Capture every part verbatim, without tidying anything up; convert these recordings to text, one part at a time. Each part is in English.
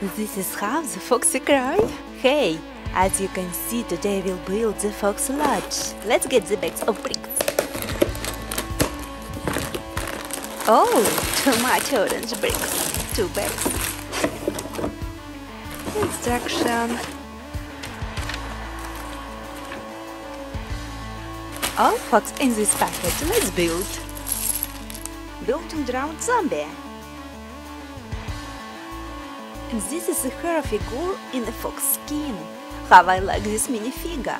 This is how the foxy cry. Hey, as you can see, today we'll build the fox lodge. Let's get the bags of bricks. Oh, too much orange bricks. Two bags. Instruction. All fox in this package. Let's build. Building drowned zombie. And this is a hero figure in a fox skin. How I like this minifigure.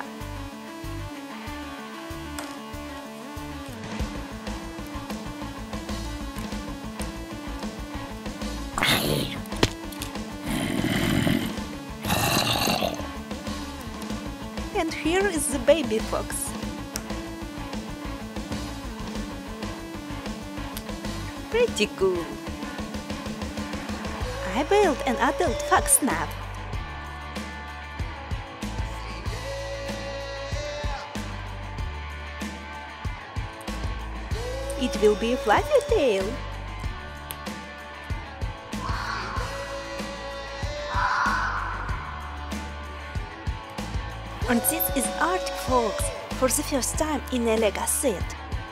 And here is the baby fox. Pretty cool. I built an adult fox now. It will be a fluffy tail. And this is Arctic Fox for the first time in a Lego set.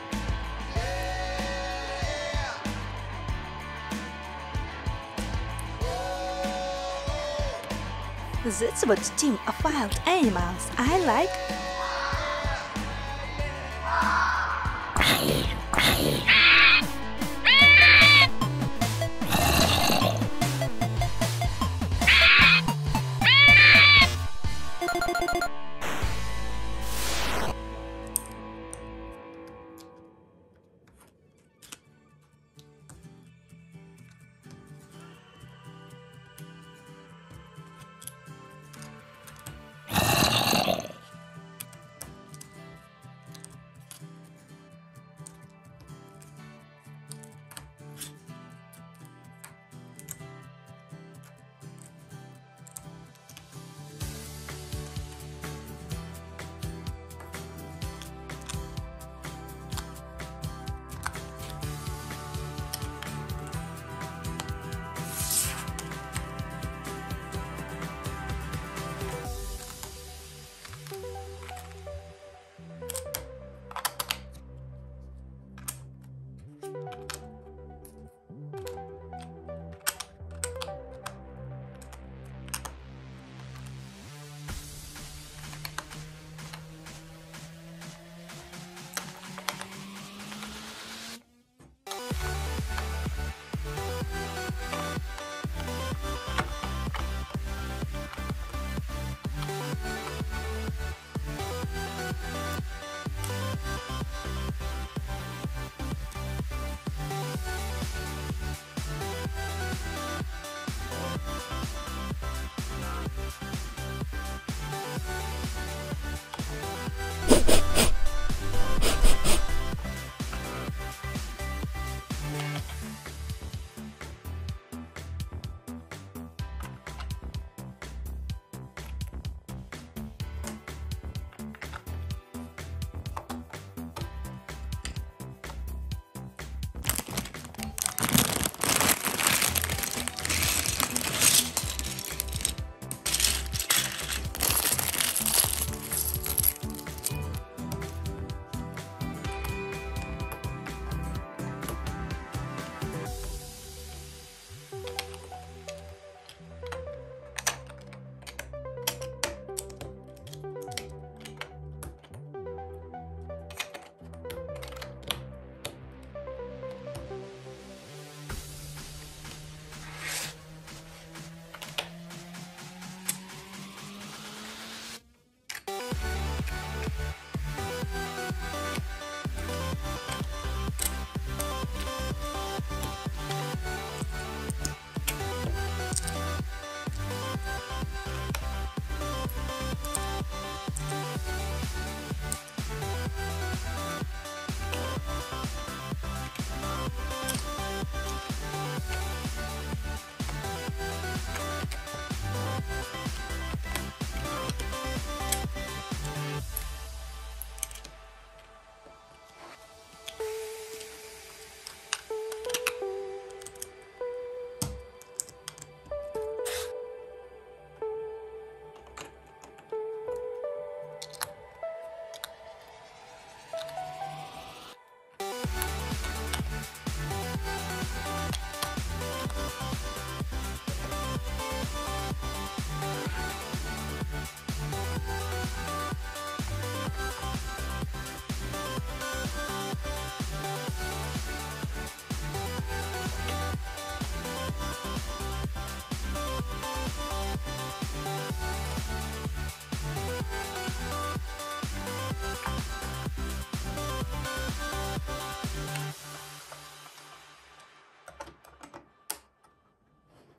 That's what team of wild animals I like.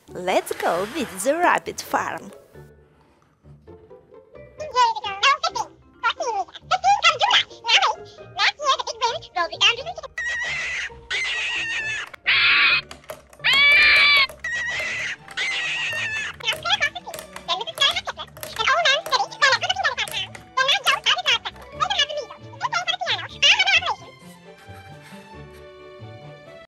Let's go visit the rabbit farm.